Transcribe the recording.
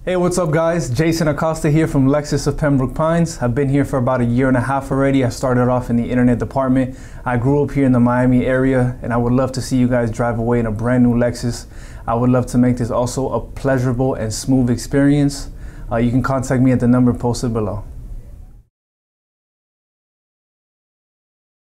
Hey, what's up guys? Jason Acosta here from Lexus of Pembroke Pines. I've been here for about a year and a half already. I started off in the internet department. I grew up here in the Miami area, and I would love to see you guys drive away in a brand new Lexus. I would love to make this also a pleasurable and smooth experience. You can contact me at the number posted below.